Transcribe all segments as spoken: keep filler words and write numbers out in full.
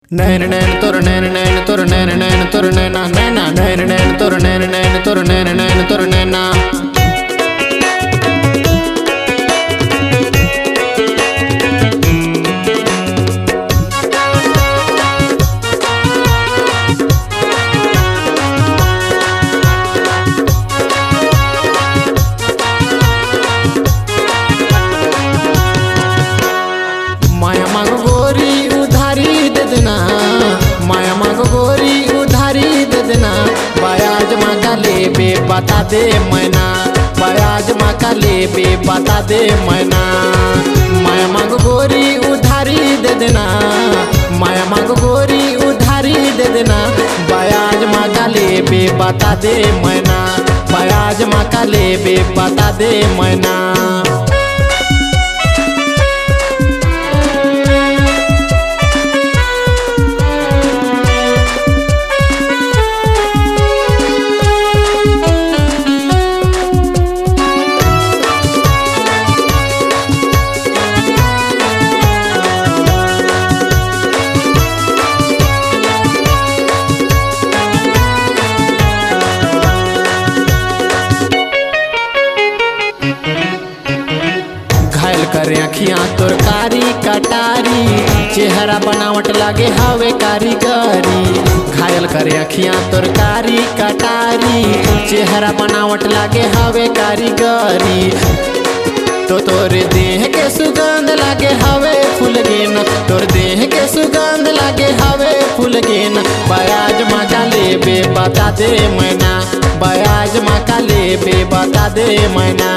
नैन नैन तुर नैन नैन तुर नैन नैन तुर नैना नैना नैन नैन तुर नैन नैन तुर नैन नैन तुर नैना। माया मांगो गोरी उधारी दे देना, माया मांगो गोरी उधारी दे देना। बयाज मांगा ले बे बता दे मैना, बयाज मांगा ले बे बता दे मैना। माया मांगो गोरी उधारी दे देना, माया मांगो गोरी उधारी दे देना। बयाज मांगा ले बे बता दे मैना, बयाज मांगा ले बे बता दे मैना। करे अखियाँ तोर कारी कटारी, चेहरा बनावट लागे हवे कारीगरी। घायल करे अखियाँ तोर कारी कटारी, चेहरा बनावट लागे हवे कारीगरी। तो तोरे देह के सुगंध लागे हवे फूलगेन, तोर देह के सुगंध लागे हवे फूलगेन। बयाज मांगा ले बे बता दे मैना, बयाज मांगा ले बे बता दे मैना।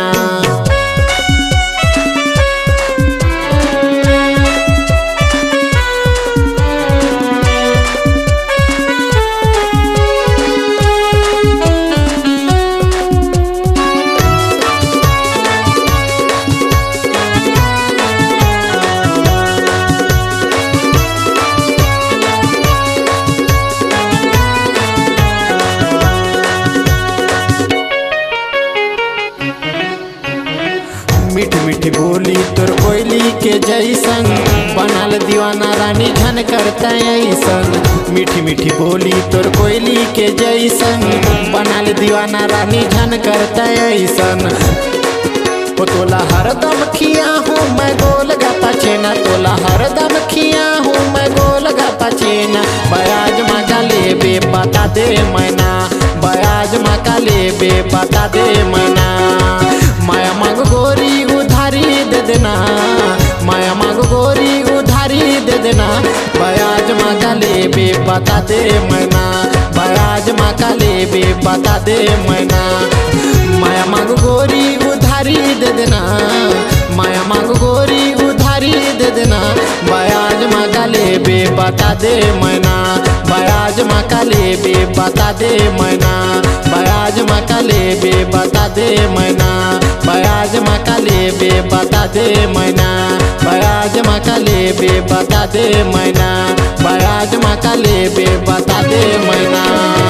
मीठी मीठी बोली तोर कोयली के जैसन, बनाल दीवाना रानी घन करता ऐसन। मीठी मीठी बोली तोर कोयली के जैसन, बनाल दीवाना रानी घन करता ऐसन। ओ तोला हरदम खिया हूँ मैं गोल गप्पा छेना, तोला हरदम खिया हूँ मैं गोल गप्पा छेना। बयाज मांगा ले बे बता दे मैना, बयाज मांगा ले बे बता दे मैना। माया मांग गोरी उधारी दे देना, माया मांग गोरी उधारी दे देना। बयाज मांगा ले बे बता दे मैना, बयाज मांगा ले बे बता दे मैना। माया मांग गोरी उधारी दे देना, माया मांग गोरी उधारी दे देना। बयाज मांगा ले बे बता दे मैना, बयाज मांगा ले बे बता दे मैना। बयाज मांगा ले बे बता दे मैना, बयाज मांगा ले बे बता दे मैना। बयाज मांगा ले बे बता दे मैना, बयाज मांगा ले बे बता दे मैना।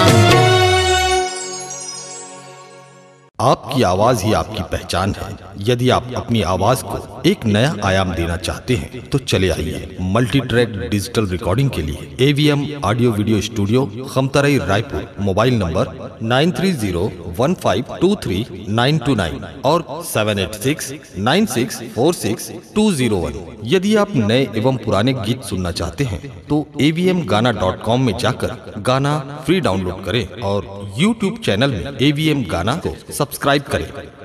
आपकी आवाज ही आपकी पहचान है। यदि आप अपनी आवाज को एक नया आयाम देना चाहते हैं तो चले आइए मल्टी ट्रैक डिजिटल रिकॉर्डिंग के लिए AVM audio video studio, Khamtarai, Raipur. Mobile number nine three zero one five two three nine two nine और seven eight six nine six four six two zero one. यदि आप नए एवं पुराने गीत सुनना चाहते हैं तो एवीएम गाना डॉट कॉम में जाकर गाना फ्री डाउनलोड करें और यूट्यूब चैनल में एवीएम गाना को सब्सक्राइब करें।